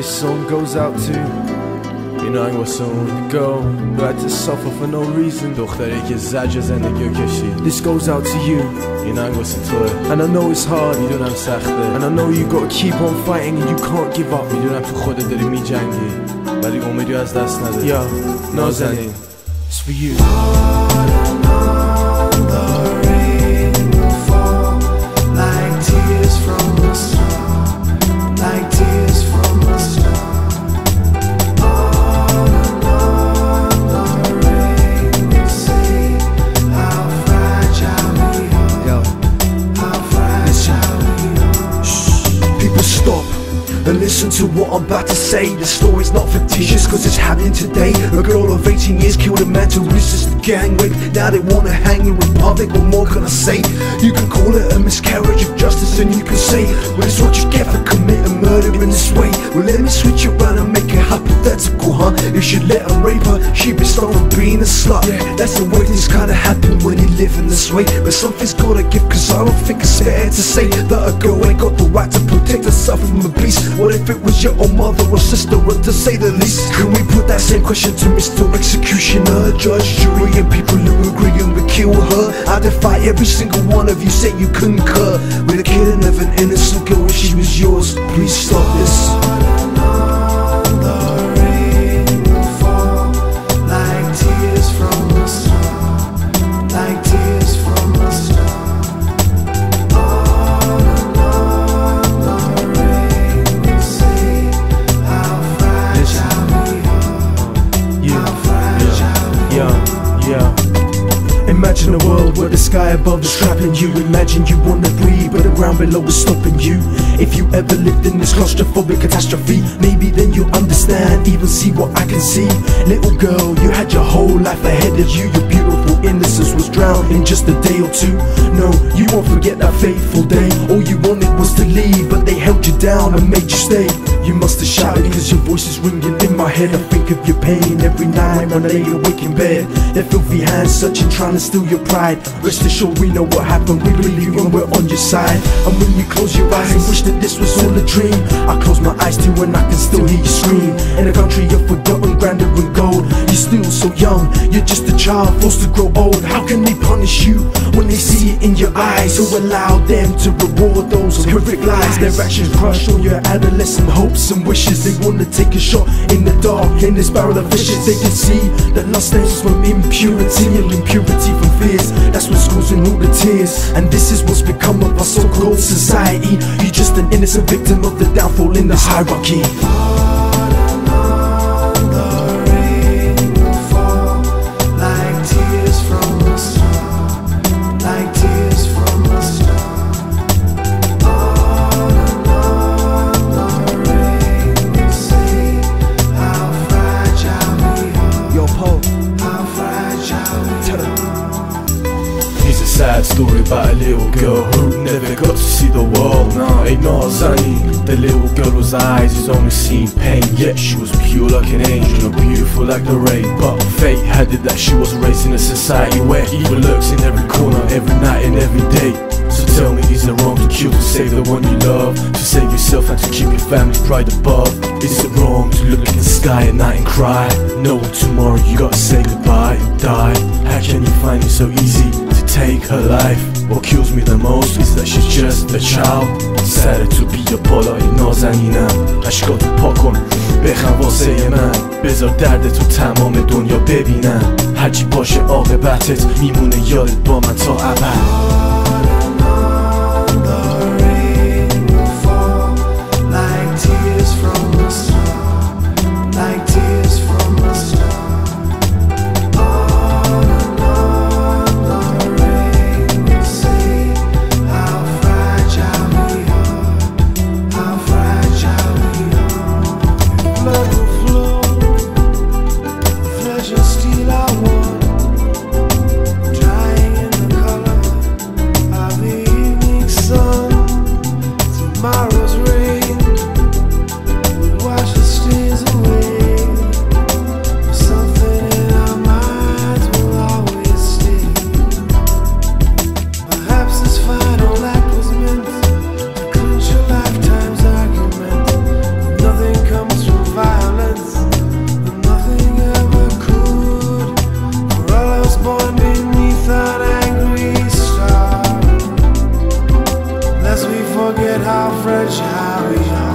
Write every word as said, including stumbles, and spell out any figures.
This song goes out to این واسون girl who had to suffer for no reason. دختری که زجر زندگیو کشید. This goes out to you. این واسه توه. And I know it's hard. میدونم سخته. And I know you gotta keep on fighting and you can't give up. میدونم تو خودت داری میجنگی ولی امیدی از دست نده. Yeah, نازنین. It's for you. And listen to what I'm about to say. The story's not fictitious cause it's happening today. A girl of eighteen years killed a man to resist the gang rape. Now they wanna hang her in public, what more can I say? You can call it a miscarriage of justice and you can say, well, it's what you get for committing murder in this way. Well, let me switch it around and make it hypothetical, huh? You should let her rape her, she'd be stopped from being a slut. Yeah, that's the way things kinda happen when you live in this way. But something's gotta give cause I don't think it's fair to say that a girl ain't got the right to protect herself from a beast. What if it was your own mother or sister, or to say the least? Can we put that same question to Mister Executioner, judge, jury, and people who agree and would kill her? I defy every single one of you say you concur with the killing of an innocent girl when she was yours. Please stop this. Imagine a world where the sky above is trapping you. Imagine you wanna breathe but the ground below is stopping you. If you ever lived in this claustrophobic catastrophe, maybe then you'll understand, even see what I can see. Little girl, you had your whole life ahead of you. Your beautiful innocence was drowned in just a day or two. No, you won't forget that fateful day. All you wanted was to leave, but they held you down and made you stay. You must have shouted cause your voice is ringing in my head. I think of your pain every night when I lay awake in bed. Their filthy hands searching, trying to steal your pride. Rest assured we know what happened, we believe you and we're on your side. And when you close your eyes and wish that this was all a dream, I close my eyes too and I can still hear you scream. In a country of forgotten grandeur and gold, you're still so young, you're just a child forced to grow old. How can they punish you when they see it in your eyes? Who allowed them to reward those horrific lies? Their actions crush all your adolescent hopes and wishes. They wanna take a shot in the dark, in this barrel of vicious. They can see that lust stems from impurity and impurity from fears. That's what's causing all the tears. And this is what's become of our so-called society. You're just an innocent victim of the downfall in this hierarchy. Sad story about a little girl who never got to see the world. No, ain't Nazanin. The little girl whose eyes is only seen pain, yet she was pure like an angel and beautiful like the rain. But fate had it that she was raised in a society where evil lurks in every corner, every night and every day. So tell me, is it wrong to kill to save the one you love, to save yourself and to keep your family's pride above? Is it wrong to look at the sky at night and cry, knowing tomorrow you gotta say goodbye and die? How can you find it so easy to take her life? What kills me the most is that she's just a child. سر تو بیا بالای نازنینم، اشکاتو پاک کن بخند واسه من، بذار درد تو تمام دنیا ببینم. هرچی باشه عاقبتت میمونه یادت با من تا ابد. search how we are.